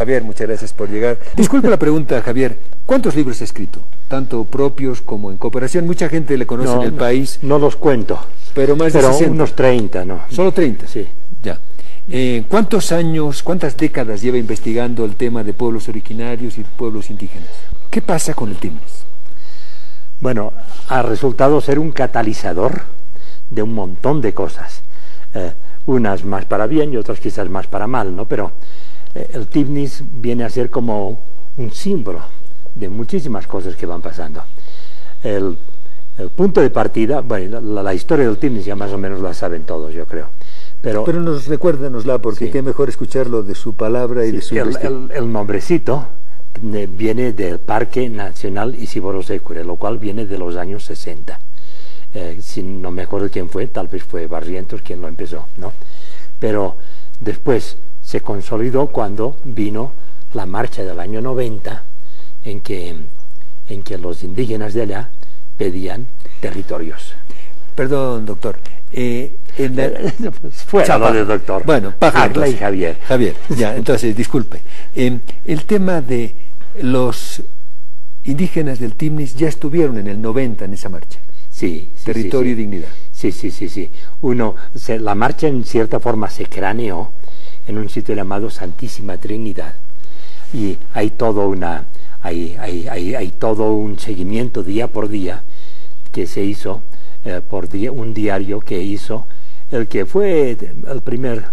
Javier, muchas gracias por llegar. Disculpe la pregunta, Javier. ¿Cuántos libros ha escrito? Tanto propios como en cooperación. Mucha gente le conoce en el país. No los cuento. Pero más de 60. Unos 30, ¿no? ¿Solo 30? Sí. Ya. ¿Cuántos años, cuántas décadas lleva investigando el tema de pueblos originarios y pueblos indígenas? ¿Qué pasa con el TIMNIS? Bueno, ha resultado ser un catalizador de un montón de cosas. Unas más para bien y otras quizás más para mal, ¿no? Pero el TIMNIS viene a ser como un símbolo de muchísimas cosas que van pasando. El punto de partida, bueno, la historia del TIMNIS ya más o menos la saben todos, yo creo. Pero Recuérdanosla, porque qué mejor escucharlo de su palabra y de su el nombrecito viene del Parque Nacional Isiboro-Sécure, lo cual viene de los años 60. Si no me acuerdo quién fue, tal vez fue Barrientos quien lo empezó, ¿no? Pero después se consolidó cuando vino la marcha del año 90, en que los indígenas de allá pedían territorios. Perdón, doctor. Fuera lo de doctor. Bueno, Agla y Javier. Javier, ya, entonces, disculpe. El tema de los indígenas del TIMNIS ya estuvieron en el 90 en esa marcha. Sí. Territorio y dignidad. Sí. La marcha en cierta forma se craneó en un sitio llamado Santísima Trinidad. Y hay todo un seguimiento día por día que se hizo por un diario que hizo el que fue el primer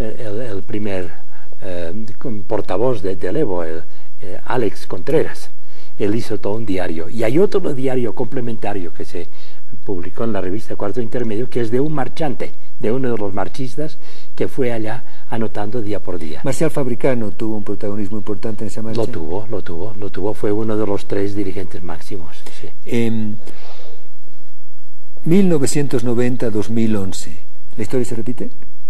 portavoz del Evo, Alex Contreras. Él hizo todo un diario. Y hay otro diario complementario que se publicó en la revista Cuarto Intermedio, que es de un marchante, de uno de los marchistas que fue allá anotando día por día. Marcial Fabricano tuvo un protagonismo importante en esa marcha. Lo tuvo, fue uno de los 3 dirigentes máximos. Sí. 1990-2011, ¿la historia se repite?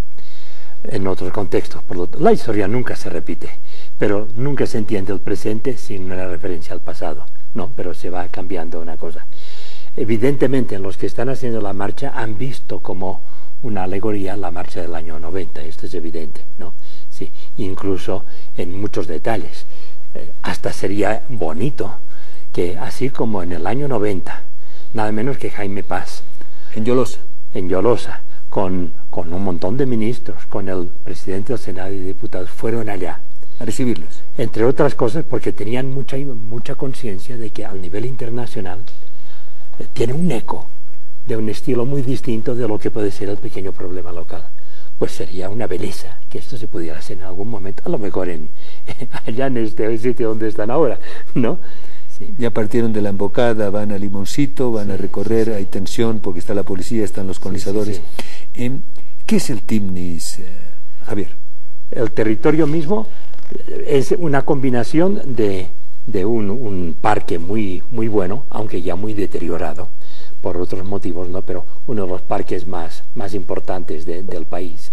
En otros contextos, la historia nunca se repite, pero nunca se entiende el presente sin una referencia al pasado, no, pero se va cambiando una cosa. Evidentemente, los que están haciendo la marcha han visto como una alegoría la marcha del año 90, esto es evidente, ¿no? Sí, incluso en muchos detalles. Hasta sería bonito que, así como en el año 90, nada menos que Jaime Paz, en Yolosa, con un montón de ministros, con el presidente del Senado y diputados, fueron allá a recibirlos. Entre otras cosas porque tenían mucha conciencia de que al nivel internacional tiene un eco de un estilo muy distinto de lo que puede ser el pequeño problema local. Pues sería una belleza que esto se pudiera hacer en algún momento, a lo mejor allá en este sitio donde están ahora, ¿no? Sí. Ya partieron de la embocada, van a Limoncito, van a recorrer, hay tensión porque está la policía, están los colonizadores. ¿Qué es el TIMNIS, Javier? El territorio mismo es una combinación de un parque muy bueno, aunque ya muy deteriorado por otros motivos, ¿no? Pero uno de los parques más importantes del país.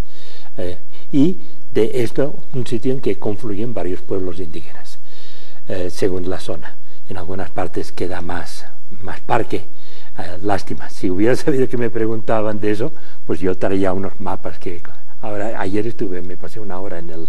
Y de esto, un sitio en que confluyen varios pueblos indígenas, según la zona. En algunas partes queda más parque. Lástima, si hubiera sabido que me preguntaban de eso, pues yo traía unos mapas que ayer me pasé una hora en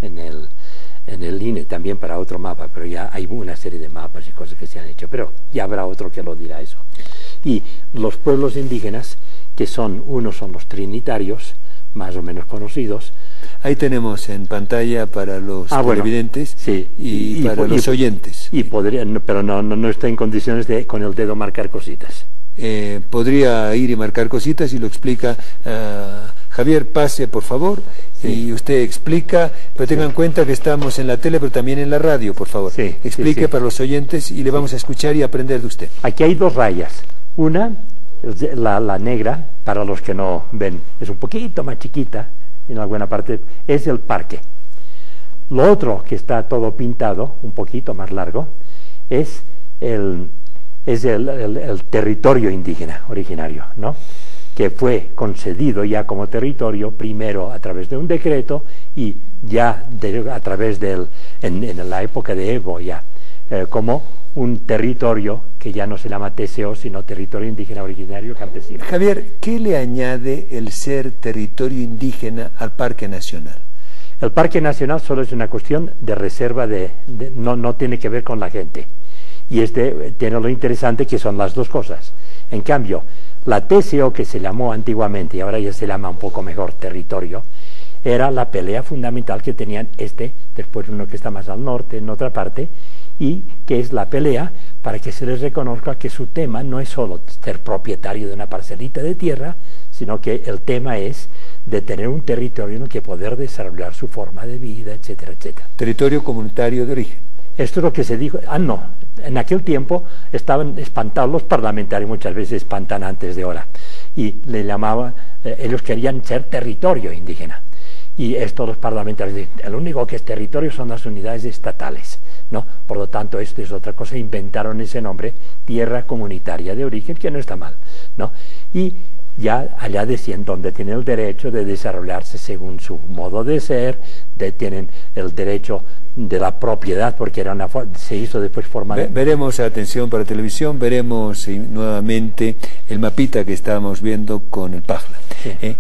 el INE también para otro mapa, pero ya hay una serie de mapas y cosas que se han hecho, pero ya habrá otro que lo dirá eso. Y los pueblos indígenas, unos son los trinitarios, más o menos conocidos. Ahí tenemos en pantalla para los televidentes, sí, y para los oyentes. Y podría, pero no está en condiciones de con el dedo marcar cositas. Podría ir y marcar cositas y lo explica. Javier, pase por favor, y usted explica, pero tengan en cuenta que estamos en la tele, pero también en la radio, por favor. Explique para los oyentes y le vamos a escuchar y aprender de usted. Aquí hay 2 rayas. Una, la negra, para los que no ven, es un poquito más chiquita, en alguna parte, es el parque. Lo otro, que está todo pintado, un poquito más largo, es el territorio indígena originario, ¿no? Que fue concedido ya como territorio primero a través de un decreto y ya a través en la época de Evo ya, como un territorio que ya no se llama TCO, sino territorio indígena originario campesino. Javier, ¿qué le añade el ser territorio indígena al Parque Nacional? El Parque Nacional solo es una cuestión de reserva, no tiene que ver con la gente. Y tiene lo interesante que son las dos cosas. En cambio, la TCO, que se llamó antiguamente y ahora ya se llama un poco mejor territorio, era la pelea fundamental que tenían después uno que está más al norte, en otra parte, y que es la pelea para que se les reconozca que su tema no es solo ser propietario de una parcelita de tierra, sino que el tema es de tener un territorio en el que poder desarrollar su forma de vida, etcétera, etcétera. Territorio comunitario de origen. Esto es lo que se dijo. No, en aquel tiempo estaban espantados los parlamentarios, muchas veces espantan antes de hora, y le llamaban, ellos querían ser territorio indígena. Y esto los parlamentarios dicen, el único que es territorio son las unidades estatales, ¿no? Por lo tanto, esto es otra cosa, inventaron ese nombre, tierra comunitaria de origen, que no está mal, ¿no? Y ya allá decían donde tienen el derecho de desarrollarse según su modo de ser, tienen el derecho de la propiedad, porque se hizo después forma de... Veremos, atención para televisión, veremos nuevamente el mapita que estábamos viendo con el Pajla. Sí.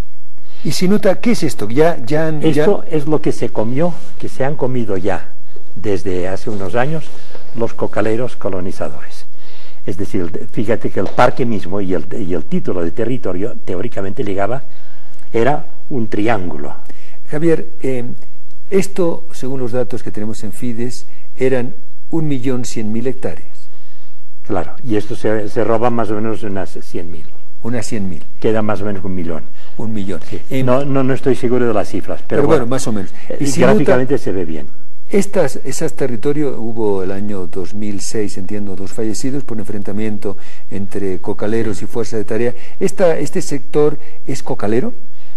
Y Sinuta, ¿qué es esto? Esto es lo que se han comido ya desde hace unos años los cocaleros colonizadores. Es decir, fíjate que el parque mismo y el título de territorio teóricamente era un triángulo. Javier, esto, según los datos que tenemos en Fides, eran 1.100.000 hectáreas. Claro, y esto se roba más o menos unas 100.000. Unas 100.000. Queda más o menos 1 millón. 1 millón. Sí. No estoy seguro de las cifras, pero bueno, más o menos. Y gráficamente se ve bien. Esas territorios, hubo el año 2006, entiendo, 2 fallecidos por enfrentamiento entre cocaleros y fuerza de tarea. ¿Este sector es cocalero?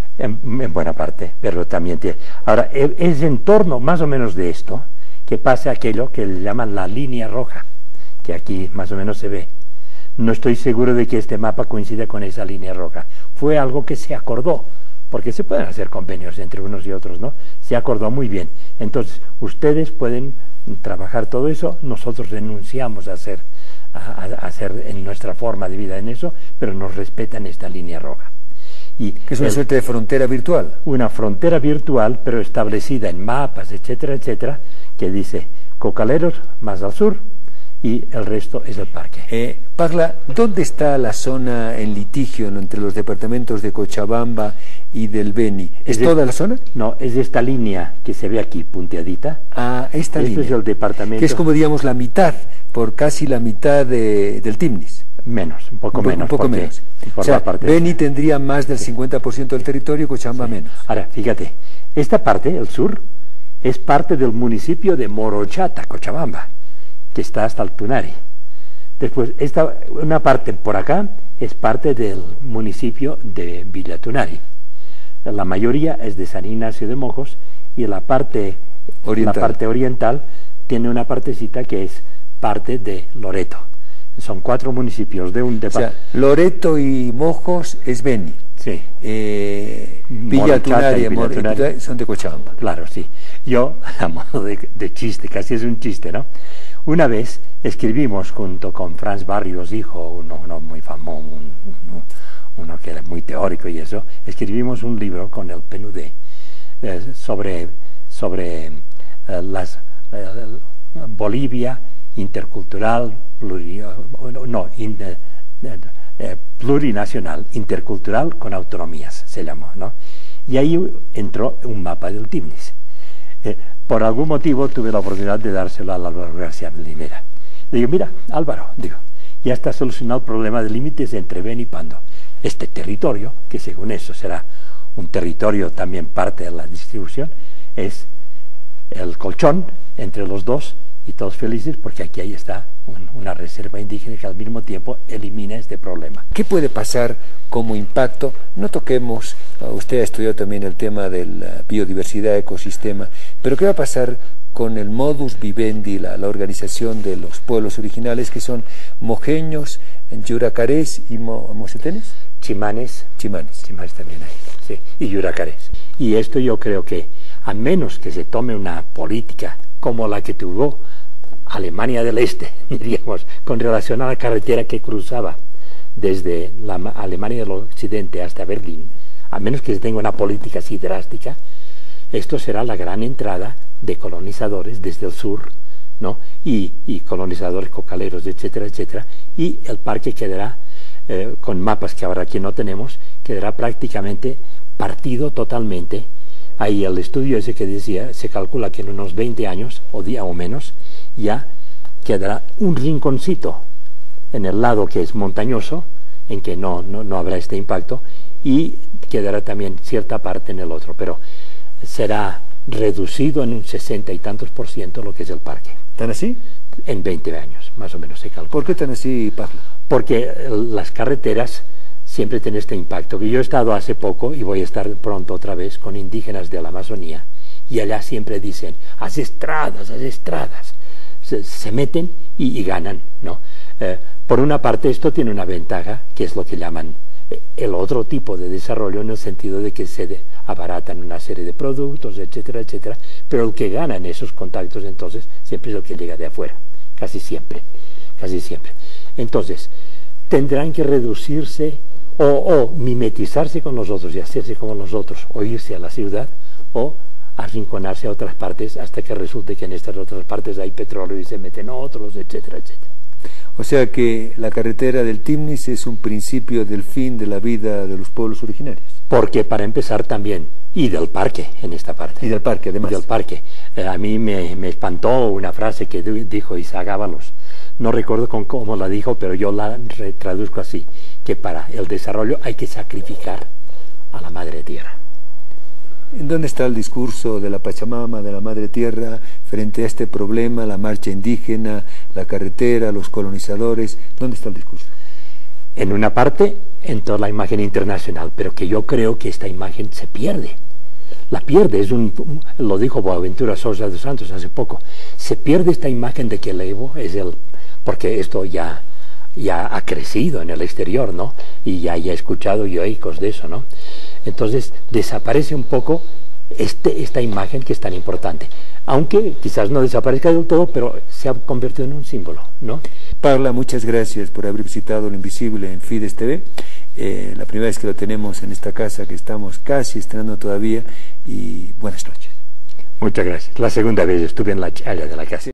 En buena parte, pero también tiene... Ahora, es en torno más o menos de esto que pasa aquello que le llaman la línea roja, que aquí más o menos se ve. No estoy seguro de que este mapa coincida con esa línea roja. Fue algo que se acordó, porque se pueden hacer convenios entre unos y otros, ¿no? Se acordó muy bien. Entonces, ustedes pueden trabajar todo eso, nosotros renunciamos a hacer en nuestra forma de vida en eso, pero nos respetan esta línea roja. Que es una suerte de frontera virtual. Una frontera virtual, pero establecida en mapas, etcétera, etcétera, que dice cocaleros más al sur, y el resto es el parque. Pajla, ¿dónde está la zona en litigio entre los departamentos de Cochabamba y del Beni? ¿Es toda la zona? No, es esta línea que se ve aquí, punteadita. Esta línea. Es el departamento. Que es como, digamos, la mitad, por casi la mitad del Timnis. Menos, un poco menos. Un poco menos. O sea, Beni tendría más del 50% del territorio, Cochabamba menos. Ahora, fíjate, esta parte, el sur, es parte del municipio de Morochata, Cochabamba, que está hasta el Tunari. Después, una parte por acá es parte del municipio de Villa Tunari. La mayoría es de San Ignacio de Mojos, y la parte oriental tiene una partecita que es parte de Loreto. Son 4 municipios de un departamento. O sea, Loreto y Mojos es Beni. Sí. Villa Tunari son de Cochabamba. Claro, sí. Yo, a modo de chiste, casi es un chiste, ¿no? Una vez escribimos junto con Franz Barrios, hijo, uno muy famoso, uno que era muy teórico y eso, escribimos un libro con el PNUD sobre Bolivia intercultural, plurinacional, intercultural con autonomías, se llamó, ¿no? Y ahí entró un mapa del Timnis. Por algún motivo tuve la oportunidad de dárselo a la Universidad de Linera. Le digo, mira, Álvaro, ya está solucionado el problema de límites entre Beni y Pando. Este territorio, que según eso será un territorio también parte de la distribución, es el colchón entre los dos, y todos felices porque aquí ahí está una reserva indígena que al mismo tiempo elimina este problema. ¿Qué puede pasar como impacto? No toquemos, usted ha estudiado también el tema de la biodiversidad, ecosistema, pero ¿qué va a pasar con el modus vivendi, la organización de los pueblos originales que son mojeños, yuracarés y mocetenes? Chimanes también hay, sí, y yuracarés. Y esto yo creo que, a menos que se tome una política como la que tuvo Alemania del Este, diríamos, con relación a la carretera que cruzaba desde la Alemania del Occidente hasta Berlín, a menos que se tenga una política así drástica, esto será la gran entrada de colonizadores desde el sur, ¿no? Y colonizadores cocaleros, etcétera, etcétera, y el parque quedará, con mapas que ahora aquí no tenemos, quedará prácticamente partido totalmente. Ahí el estudio ese que decía, se calcula que en unos 20 años, o día o menos, ya quedará un rinconcito en el lado que es montañoso, en que no habrá este impacto, y quedará también cierta parte en el otro, pero será reducido en un 60 y tantos % lo que es el parque. ¿Tan así? En 20 años, más o menos se calcula. ¿Por qué tan así, Pablo? Porque las carreteras siempre tienen este impacto. Que yo he estado hace poco, y voy a estar pronto otra vez, con indígenas de la Amazonía, y allá siempre dicen, haz estradas, haz estradas. Se meten y ganan, ¿no? Por una parte, esto tiene una ventaja, que es lo que llaman el otro tipo de desarrollo, en el sentido de que se abaratan una serie de productos, etcétera, etcétera, pero el que gana en esos contactos entonces siempre es el que llega de afuera, casi siempre. Entonces, tendrán que reducirse o mimetizarse con los otros y hacerse como los otros, o irse a la ciudad, o arrinconarse a otras partes hasta que resulte que en estas otras partes hay petróleo y se meten otros, etcétera, etcétera. O sea que la carretera del Timnis es un principio del fin de la vida de los pueblos originarios. Porque para empezar también, y del parque en esta parte. Y del parque además. Y del parque. A mí me espantó una frase que dijo Isaac Ábalos. No recuerdo cómo la dijo, pero yo la traduzco así, que para el desarrollo hay que sacrificar a la madre tierra. ¿En dónde está el discurso de la Pachamama, de la Madre Tierra, frente a este problema, la marcha indígena, la carretera, los colonizadores? ¿Dónde está el discurso? En una parte, en toda la imagen internacional, pero que yo creo que esta imagen se pierde. La pierde, lo dijo Boaventura Sosa dos Santos hace poco, se pierde esta imagen de que el Evo es porque esto ya ha crecido en el exterior, ¿no? Y ya he escuchado yo ecos de eso, ¿no? Entonces desaparece un poco esta imagen que es tan importante, aunque quizás no desaparezca del todo, pero se ha convertido en un símbolo, ¿no? Parla, muchas gracias por haber visitado Lo Invisible en Fides TV. La primera vez que lo tenemos en esta casa, que estamos casi estrenando todavía, y buenas noches. Muchas gracias. La segunda vez estuve en la chaya de la casa.